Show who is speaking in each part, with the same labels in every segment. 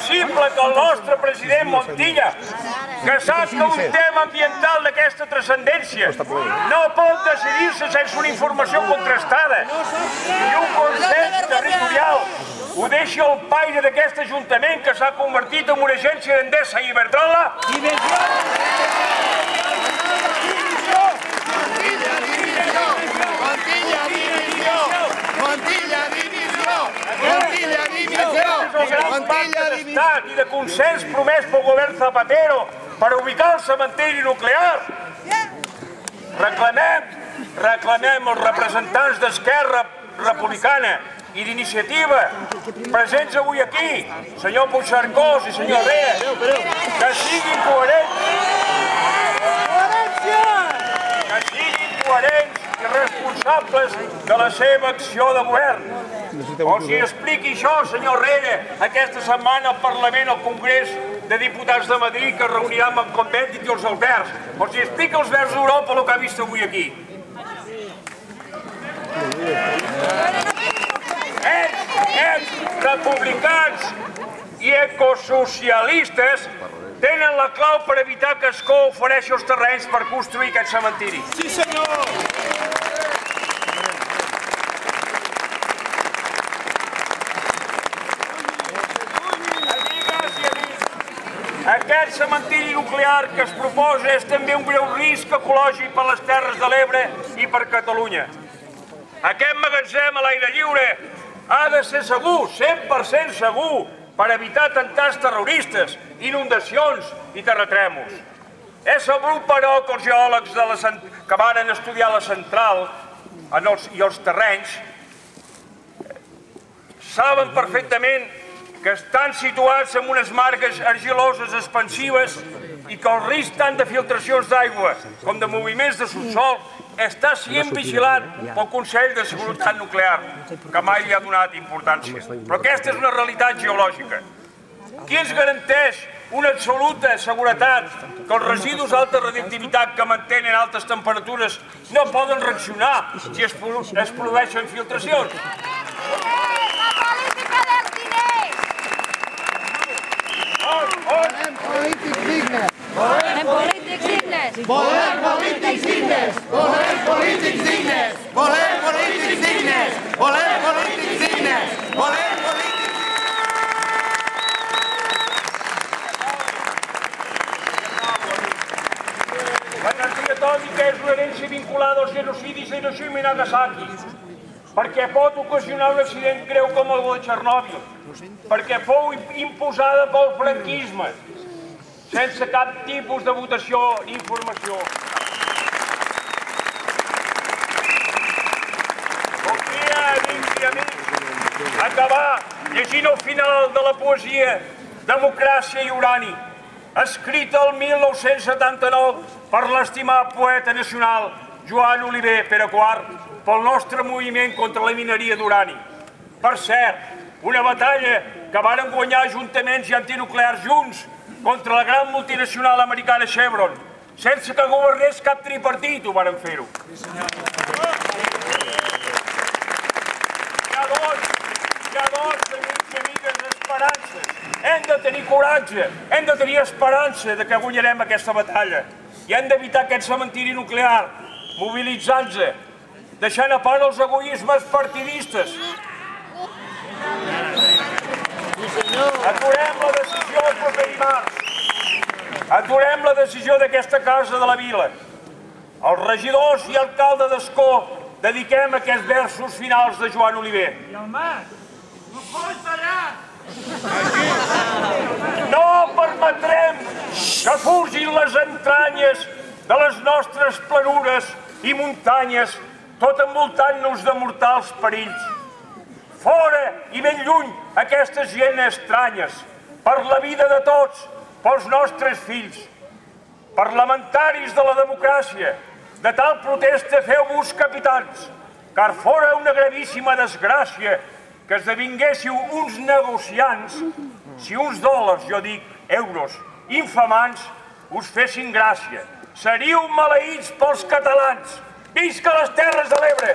Speaker 1: inadmissible que el nostre president Montilla, que sap que un tema ambiental d'aquesta transcendència no pot decidir-se sense una informació contrastada i un consens territorial, ho deixi al paire d'aquest Ajuntament que s'ha convertit en una agència d'Endesa i Iberdrola. I de consens promès pel govern Zapatero per ubicar el cementiri nuclear. Reclamem els representants d'Esquerra Republicana i d'Iniciativa presents avui aquí, senyor Puigcercós i senyor Herrera, que siguin coherents i responsables de la seva acció de govern. O si expliqui això, senyor Herrera, aquesta setmana al Parlament, al Congrés de Diputats de Madrid, que es reunirà amb el Convent i els Verds. O si explica als Verds d'Europa el que ha vist avui aquí. Ells, republicans i ecosocialistes, tenen la clau per evitar que Escó ofereixi els terrenys per construir aquest cementiri.
Speaker 2: Sí, senyor!
Speaker 1: Aquest cementiri nuclear que es proposa és també un greu risc ecològic per les Terres de l'Ebre i per Catalunya. Aquest magatzem a l'aire lliure ha de ser segur, 100% segur, per evitar atemptats terroristes, inundacions i terratrèmols. És sabut, però, que els geòlegs que van estudiar la central i els terrenys saben perfectament que estan situats en unes margues argiloses expansives i que el risc tant de filtracions d'aigua com de moviments de subsol està sent vigilat pel Consell de Seguretat Nuclear, que mai li ha donat importància. Però aquesta és una realitat geològica. Qui ens garanteix una absoluta seguretat que els residus d'alta radioactivitat que mantenen altes temperatures no poden reaccionar si es produeixen filtracions?
Speaker 3: Volem polítics dignes!
Speaker 4: Volem polítics dignes!
Speaker 3: Volem polítics dignes! Volem polítics dignes! Volem polítics dignes! Volem polítics dignes! Volem polítics...
Speaker 1: L'energia atòmica és una herència vinculada als genocidis de Hiroshima i Nagasaki, perquè pot ocasionar un accident greu com el de Txernòbil, perquè fou imposada pel franquisme, sense cap tipus de votació ni informació. Voldria, amics i amics, acabar llegint el final de la poesia Democràcia i urani, escrita el 1979 per l'estimat poeta nacional Joan Oliver Pere IV, pel nostre moviment contra la mineria d'urani. Per cert, una batalla que varen guanyar ajuntaments i antinuclears junts contra la gran multinacional americana Chevron, sense que governés cap tripartit ho varen fer-ho. Hi ha doncs, amics i amigues, esperances. Hem de tenir coratge, hem de tenir esperança que guanyarem aquesta batalla i hem d'evitar aquest cementiri nuclear, mobilitzant-se, deixant a part els egoismes partidistes. Aturem la decisió el proper dimarts. Aturem la decisió d'aquesta casa de la vila. Els regidors i alcalde d'Escó dediquem aquests versos finals de Joan Oliver.
Speaker 2: I el Mas, no pots parar!
Speaker 1: No permetrem que fugin les entranyes de les nostres planures i muntanyes, tot envoltant-nos de mortals perills. Fora i ben lluny aquestes gent estranyes, per la vida de tots, pels nostres fills. Parlamentaris de la democràcia, de tal protesta feu-vos capitans, car fora una gravíssima desgràcia que esdevinguéssiu uns negociants si uns dòlars, jo dic euros, infamants, us fessin gràcia. Seríeu maleïts pels catalans. Visca les Terres de l'Ebre!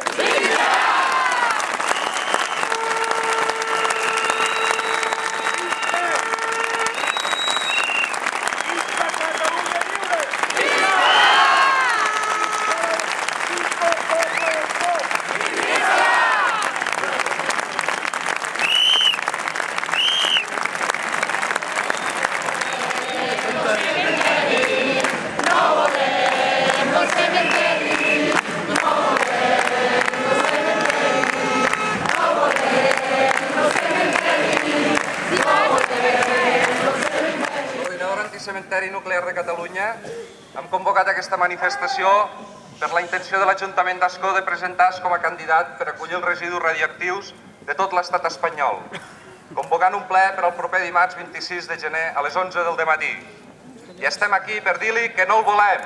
Speaker 5: Nuclear de Catalunya hem convocat aquesta manifestació per la intenció de l'Ajuntament d'Ascó de presentar-se com a candidat per acollir els residus radioactius de tot l'estat espanyol, convocant un ple per al proper dimarts 26 de gener a les 11 del dematí. I estem aquí per dir-li que no el volem.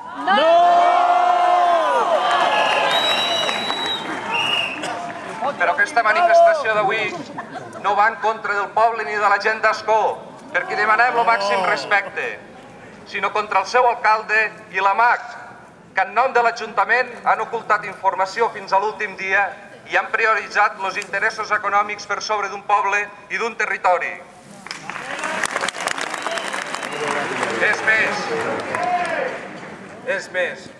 Speaker 5: Però aquesta manifestació d'avui no va en contra del poble ni de la gent d'Ascó, perquè demanem el màxim respecte, sinó contra el seu alcalde i la MAC, que en nom de l'Ajuntament han ocultat informació fins a l'últim dia i han prioritzat els interessos econòmics per sobre d'un poble i d'un territori. És més,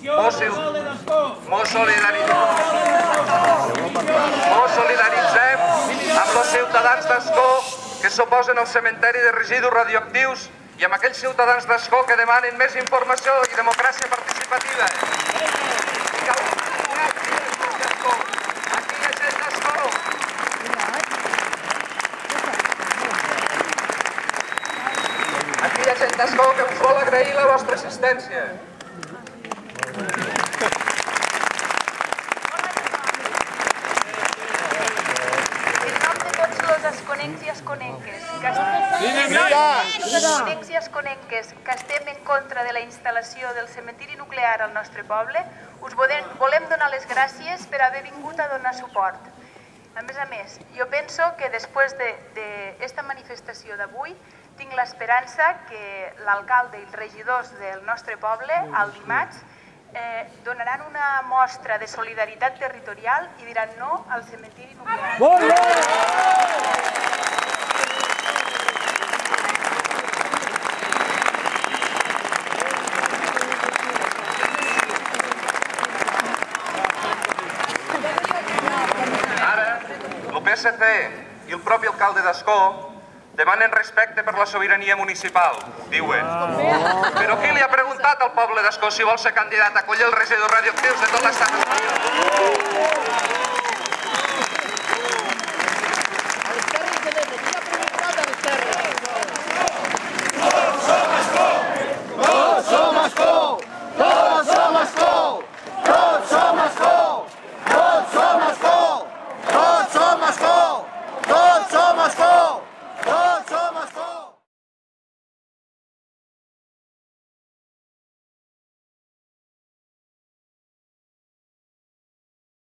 Speaker 5: mos solidaritzem amb els ciutadans d'Ascó que s'oposen al cementeri de residus radioactius i amb aquells ciutadans d'Ascó que demanen més informació i democràcia participativa. Aquí hi ha gent d'Ascó. Aquí hi ha gent d'Ascó que us vol agrair la vostra assistència.
Speaker 6: Asconencs i asconenques que estem en contra de la instal·lació del cementiri nuclear al nostre poble, us volem donar les gràcies per haver vingut a donar suport. A més, jo penso que després d'esta manifestació d'avui tinc l'esperança que l'alcalde i els regidors del nostre poble, el dimarts, donaran una mostra de solidaritat territorial i diran no al cementiri nuclear.
Speaker 5: Ara, el PSC i el propi alcalde d'Ascó demanen respecte per la sobirania municipal, diuen. Però qui li ha preguntat al poble d'Ascó si vol ser candidat a acollir els residus radioactius de tot l'estat espanyol?